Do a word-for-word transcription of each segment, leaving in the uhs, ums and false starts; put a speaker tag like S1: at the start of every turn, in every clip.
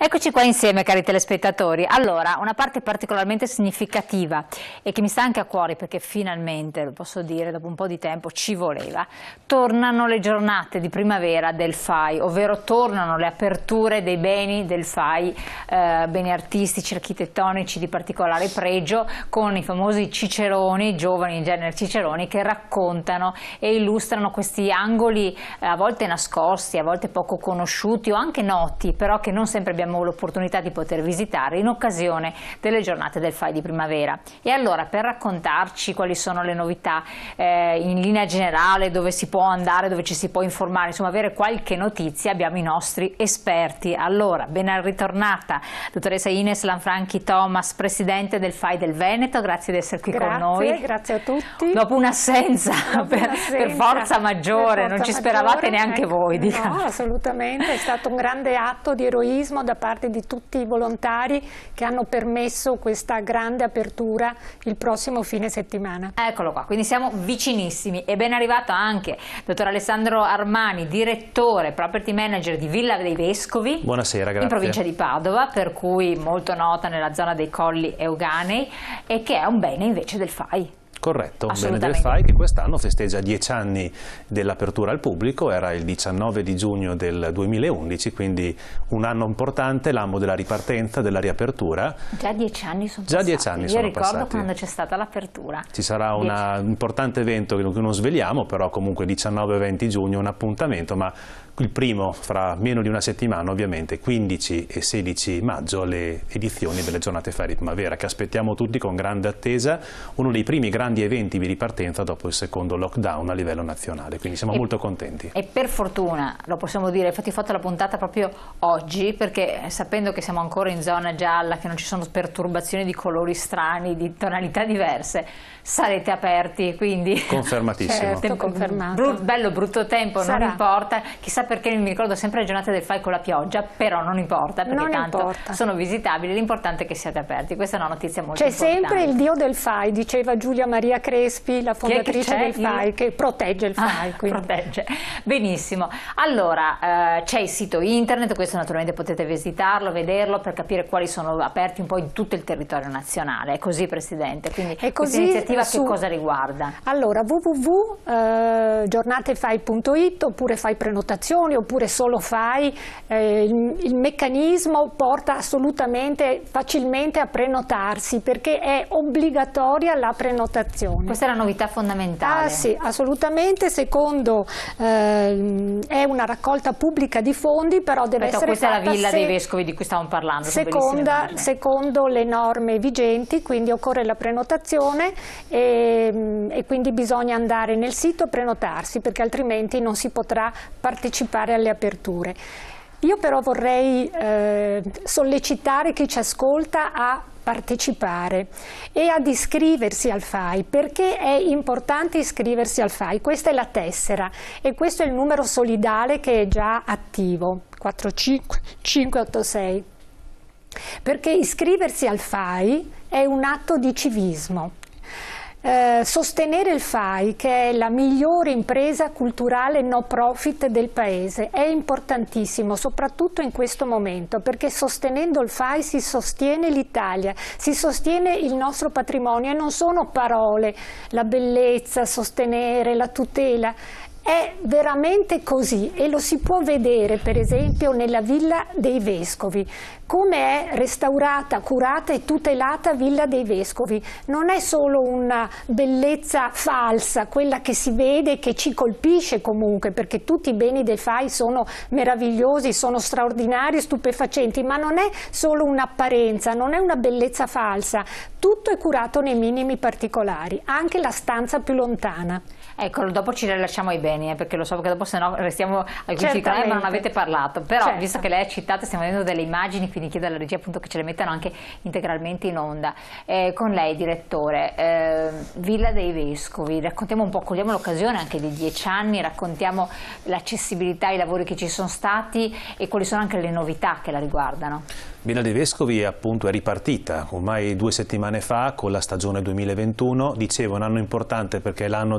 S1: Eccoci qua insieme, cari telespettatori. Allora, una parte particolarmente significativa e che mi sta anche a cuore perché finalmente, lo posso dire, dopo un po' di tempo ci voleva, tornano le giornate di primavera del F A I, ovvero tornano le aperture dei beni del F A I, eh, beni artistici, architettonici di particolare pregio, con i famosi ciceroni, giovani in genere ciceroni, che raccontano e illustrano questi angoli eh, a volte nascosti, a volte poco conosciuti o anche noti, però che non sempre abbiamo l'opportunità di poter visitare in occasione delle giornate del F A I di primavera. E allora, per raccontarci quali sono le novità eh, in linea generale, dove si può andare, dove ci si può informare, insomma avere qualche notizia, abbiamo i nostri esperti. Allora, ben ritornata dottoressa Ines Lanfranchi Thomas, presidente del F A I del Veneto, grazie di essere qui
S2: grazie,
S1: con noi.
S2: Grazie a tutti.
S1: Dopo un'assenza per, per forza maggiore, per forza non ci speravate maggiore, neanche ecco, voi. Diciamo.
S2: No, assolutamente, è stato un grande atto di eroismo da parte di tutti i volontari che hanno permesso questa grande apertura il prossimo fine settimana.
S1: Eccolo qua, quindi siamo vicinissimi. E ben arrivato anche dottor Alessandro Armani, direttore, property manager di Villa dei Vescovi.
S3: Buonasera, grazie.
S1: In provincia di Padova, per cui molto nota nella zona dei Colli Euganei, e che è un bene invece del F A I.
S3: Corretto, un bene del F A I che quest'anno festeggia dieci anni dell'apertura al pubblico, era il diciannove di giugno del duemilaundici, quindi un anno importante, l'anno della ripartenza, della riapertura.
S1: Già dieci anni sono
S3: Già
S1: passati.
S3: dieci anni
S1: Io
S3: sono
S1: ricordo
S3: passati.
S1: quando c'è stata l'apertura.
S3: Ci sarà un importante evento che non sveliamo, però comunque diciannove e venti giugno un appuntamento, ma il primo fra meno di una settimana ovviamente, quindici e sedici maggio, le edizioni delle giornate F A I di primavera, che aspettiamo tutti con grande attesa, uno dei primi grandi eventi di ripartenza dopo il secondo lockdown a livello nazionale, quindi siamo
S1: e,
S3: molto contenti.
S1: E per fortuna, lo possiamo dire, infatti ho fatto la puntata proprio oggi, perché sapendo che siamo ancora in zona gialla, che non ci sono perturbazioni di colori strani, di tonalità diverse, sarete aperti, quindi...
S3: Confermatissimo.
S2: Certo, confermato.
S1: Brut, bello, brutto tempo,
S2: Sarà.
S1: non importa, chissà perché mi ricordo sempre le giornate del F A I con la pioggia, però non importa, perché
S2: non
S1: tanto
S2: importa.
S1: sono visitabili, l'importante è che siate aperti, questa è una notizia molto
S2: C'è
S1: importante.
S2: sempre il dio del F A I, diceva Giulia Maria Crespi, la fondatrice del F A I, che protegge il F A I.
S1: Ah, protegge, benissimo. Allora, eh, c'è il sito internet, questo naturalmente potete visitarlo, vederlo, per capire quali sono aperti un po' in tutto il territorio nazionale, è così Presidente, quindi
S2: così,
S1: questa iniziativa
S2: su...
S1: che cosa riguarda?
S2: Allora, w w w punto giornatefai punto it oppure F A I prenotazioni oppure solo F A I, eh, il, il meccanismo porta assolutamente facilmente a prenotarsi perché è obbligatoria la prenotazione.
S1: Questa è la novità fondamentale.
S2: Ah sì, assolutamente, secondo eh, è una raccolta pubblica di fondi, però deve
S1: Aspetta,
S2: essere
S1: questa
S2: fatta
S1: è la Villa
S2: se...
S1: dei Vescovi di cui stavamo parlando.
S2: Seconda, secondo le norme vigenti, quindi occorre la prenotazione e, e quindi bisogna andare nel sito a prenotarsi perché altrimenti non si potrà partecipare alle aperture. Io però vorrei eh, sollecitare chi ci ascolta a partecipare e ad iscriversi al F A I. Perché è importante iscriversi al F A I? Questa è la tessera e questo è il numero solidale che è già attivo, quattro cinque cinque otto sei. Perché iscriversi al F A I è un atto di civismo. Eh, sostenere il F A I, che è la migliore impresa culturale no profit del paese, è importantissimo, soprattutto in questo momento, perché sostenendo il F A I si sostiene l'Italia, si sostiene il nostro patrimonio e non sono parole, la bellezza, sostenere, la tutela. È veramente così e lo si può vedere per esempio nella Villa dei Vescovi, come è restaurata, curata e tutelata Villa dei Vescovi. Non è solo una bellezza falsa, quella che si vede e che ci colpisce comunque, perché tutti i beni del F A I sono meravigliosi, sono straordinari, stupefacenti, ma non è solo un'apparenza, non è una bellezza falsa, tutto è curato nei minimi particolari, anche la stanza più lontana.
S1: Ecco, dopo ci rilasciamo ai beni, eh, perché lo so che dopo se no restiamo alcuni filtrati, ma non avete parlato. Però, certo, visto che lei ha citato, stiamo vedendo delle immagini, quindi chiedo alla regia appunto che ce le mettano anche integralmente in onda. Eh, con lei, direttore, eh, Villa dei Vescovi, raccontiamo un po', cogliamo l'occasione anche di dieci anni, raccontiamo l'accessibilità ai lavori che ci sono stati e quali sono anche le novità che la riguardano.
S3: Villa dei Vescovi appunto è ripartita ormai due settimane fa con la stagione duemilaventuno, dicevo un anno importante perché è l'anno del compleanno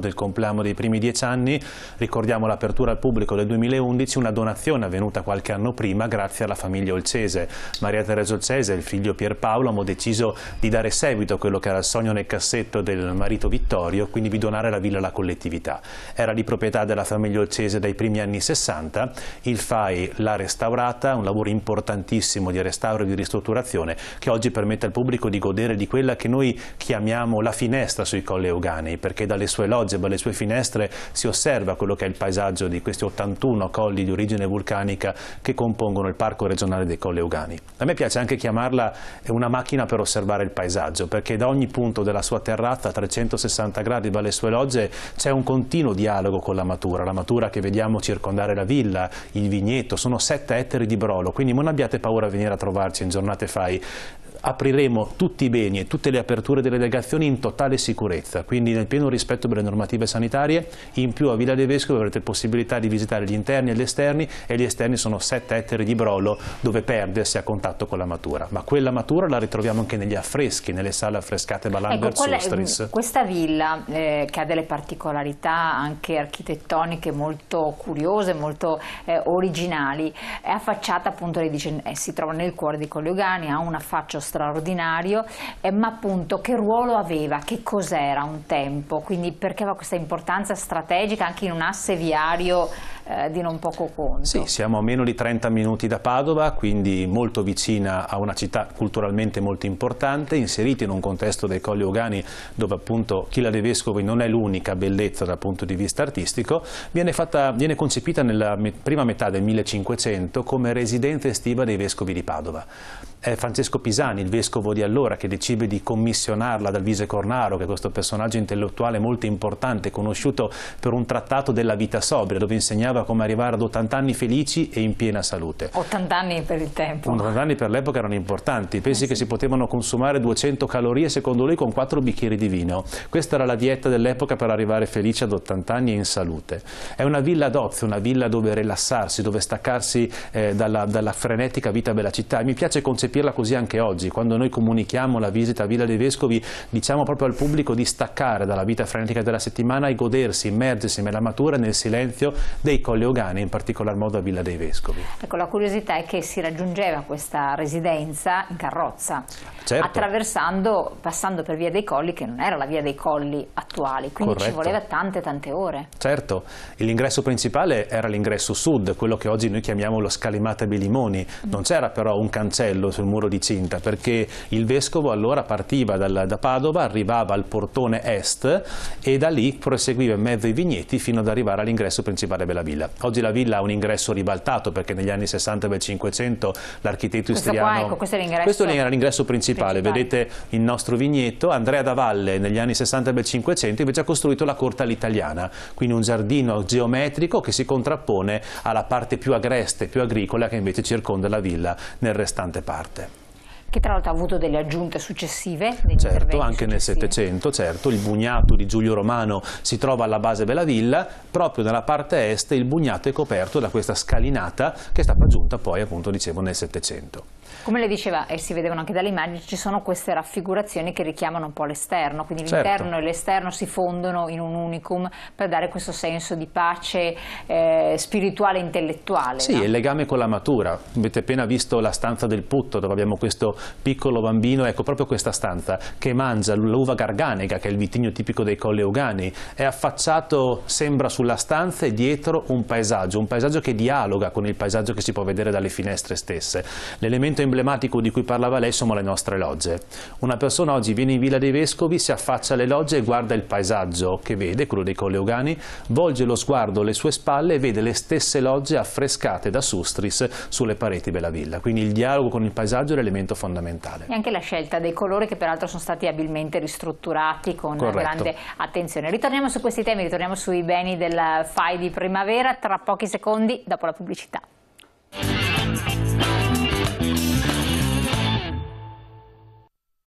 S3: parliamo dei primi dieci anni, ricordiamo l'apertura al pubblico del duemilaundici, una donazione avvenuta qualche anno prima grazie alla famiglia Olcese. Maria Teresa Olcese e il figlio Pierpaolo hanno deciso di dare seguito a quello che era il sogno nel cassetto del marito Vittorio, quindi di donare la villa alla collettività. Era di proprietà della famiglia Olcese dai primi anni sessanta, il F A I l'ha restaurata, un lavoro importantissimo di restauro e di ristrutturazione che oggi permette al pubblico di godere di quella che noi chiamiamo la finestra sui Colli Euganei, perché dalle sue logge, dalle sue finestre si osserva quello che è il paesaggio di questi ottantuno colli di origine vulcanica che compongono il Parco regionale dei Colli Euganei. A me piace anche chiamarla una macchina per osservare il paesaggio, perché da ogni punto della sua terrazza a trecentosessanta gradi dalle sue logge c'è un continuo dialogo con la Matura, la Matura che vediamo circondare la villa, il vigneto, sono sette ettari di brolo, quindi non abbiate paura a venire a trovarci in giornate F A I. Apriremo tutti i beni e tutte le aperture delle delegazioni in totale sicurezza, quindi nel pieno rispetto per le normative sanitarie. In più a Villa dei Vescovi avrete possibilità di visitare gli interni e gli esterni, e gli esterni sono sette ettari di brolo dove perdersi a contatto con la Matura, ma quella Matura la ritroviamo anche negli affreschi, nelle sale affrescate Ballambert
S1: ecco,
S3: Sostris.
S1: Questa villa eh, che ha delle particolarità anche architettoniche molto curiose, molto eh, originali, è affacciata, appunto lei dice, eh, si trova nel cuore dei Colli Euganei, ha un affaccio straordinario, eh, ma appunto che ruolo aveva, che cos'era un tempo, quindi perché aveva questa importanza strategica anche in un asse viario eh, di non poco conto?
S3: Sì, siamo a meno di trenta minuti da Padova, quindi molto vicina a una città culturalmente molto importante, inserita in un contesto dei Colli Euganei dove appunto Villa dei Vescovi non è l'unica bellezza dal punto di vista artistico. Viene, fatta, viene concepita nella me, prima metà del millecinquecento come residenza estiva dei Vescovi di Padova. È Francesco Pisani, il vescovo di allora, che decide di commissionarla dal Vise Cornaro, che è questo personaggio intellettuale molto importante, conosciuto per un trattato della vita sobria, dove insegnava come arrivare ad ottanta anni felici e in piena salute.
S1: ottanta anni per il tempo.
S3: ottanta anni per l'epoca erano importanti, pensi
S1: eh sì.
S3: che si potevano consumare duecento calorie secondo lui con quattro bicchieri di vino. Questa era la dieta dell'epoca per arrivare felici ad ottanta anni e in salute. È una villa d'ozio, una villa dove rilassarsi, dove staccarsi eh, dalla, dalla frenetica vita della città. E mi piace concepirla così anche oggi, quando noi comunichiamo la visita a Villa dei Vescovi, diciamo proprio al pubblico di staccare dalla vita frenetica della settimana e godersi, immergersi nella Matura e nel silenzio dei Colli Euganei, in particolar modo a Villa dei Vescovi.
S1: Ecco, la curiosità è che si raggiungeva questa residenza in carrozza, certo. attraversando, passando per Via dei Colli, che non era la Via dei Colli attuali, quindi Corretto. Ci voleva tante tante ore.
S3: Certo, l'ingresso principale era l'ingresso sud, quello che oggi noi chiamiamo lo Scalimate Belimoni, non c'era però un cancello sul muro di cinta, perché il vescovo allora partiva dal, da Padova, arrivava al portone est e da lì proseguiva in mezzo ai vigneti fino ad arrivare all'ingresso principale della villa. Oggi la villa ha un ingresso ribaltato, perché negli anni sessanta del Cinquecento l'architetto istriano...
S1: Ecco, questo è
S3: questo era l'ingresso principale. principale, vedete il nostro vigneto. Andrea da Valle negli anni sessanta del Cinquecento invece ha costruito la corte all'italiana, quindi un giardino geometrico che si contrappone alla parte più agreste, più agricola, che invece circonda la villa nel restante parte.
S1: Che tra l'altro ha avuto delle aggiunte successive.
S3: Certo, anche nel Settecento, certo, il bugnato di Giulio Romano si trova alla base della villa, proprio nella parte est il bugnato è coperto da questa scalinata che è stata aggiunta poi, appunto, dicevo, nel Settecento.
S1: Come le diceva, e si vedevano anche dalle immagini, ci sono queste raffigurazioni che richiamano un po' l'esterno, quindi l'interno certo. e l'esterno si fondono in un unicum per dare questo senso di pace eh, spirituale e intellettuale.
S3: Sì,
S1: no?
S3: il legame con la Matura. Avete appena visto la stanza del Putto, dove abbiamo questo piccolo bambino, ecco proprio questa stanza, che mangia l'uva garganega, che è il vitigno tipico dei Colli Euganei. È affacciato, sembra, sulla stanza e dietro un paesaggio, un paesaggio che dialoga con il paesaggio che si può vedere dalle finestre stesse. L'elemento emblematico di cui parlava lei sono le nostre logge. Una persona oggi viene in Villa dei Vescovi, si affaccia alle logge e guarda il paesaggio che vede, quello dei Colli Euganei, volge lo sguardo alle sue spalle e vede le stesse logge affrescate da Sustris sulle pareti della villa. Quindi il dialogo con il paesaggio è l'elemento fondamentale.
S1: E anche la scelta dei colori, che peraltro sono stati abilmente ristrutturati con
S3: Corretto.
S1: grande attenzione. Ritorniamo su questi temi, ritorniamo sui beni del F A I di primavera tra pochi secondi dopo la pubblicità.